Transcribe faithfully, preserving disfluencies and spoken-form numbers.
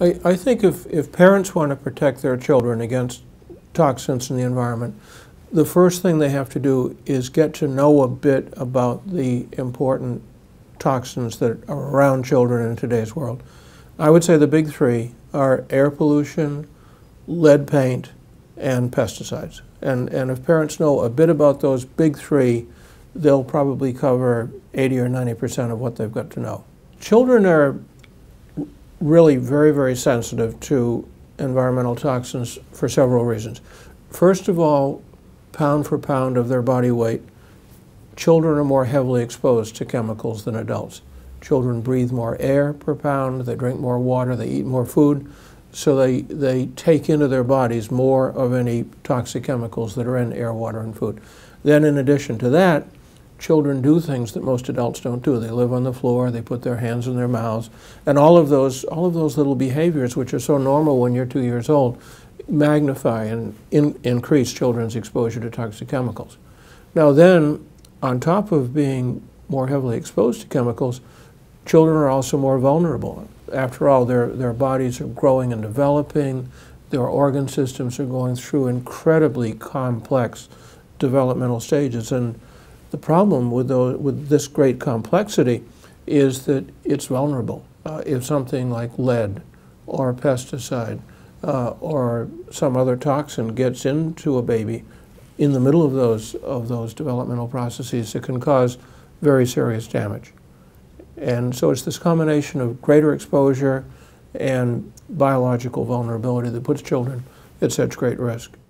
I, I think if, if parents want to protect their children against toxins in the environment, the first thing they have to do is get to know a bit about the important toxins that are around children in today's world. I would say the big three are air pollution, lead paint, and pesticides. And, and if parents know a bit about those big three, they'll probably cover eighty or ninety percent of what they've got to know. Children are really very, very sensitive to environmental toxins for several reasons. First of all, pound for pound of their body weight, children are more heavily exposed to chemicals than adults. Children breathe more air per pound, they drink more water, they eat more food, so they, they take into their bodies more of any toxic chemicals that are in air, water, and food. Then in addition to that, children do things that most adults don't do. They live on the floor, they put their hands in their mouths, and all of those, all of those little behaviors, which are so normal when you're two years old, magnify and in, increase children's exposure to toxic chemicals. Now then, on top of being more heavily exposed to chemicals, children are also more vulnerable. After all, their, their bodies are growing and developing, their organ systems are going through incredibly complex developmental stages, and the problem with, those, with this great complexity is that it's vulnerable. Uh, if something like lead or pesticide uh, or some other toxin gets into a baby in the middle of those, of those developmental processes, it can cause very serious damage. And so it's this combination of greater exposure and biological vulnerability that puts children at such great risk.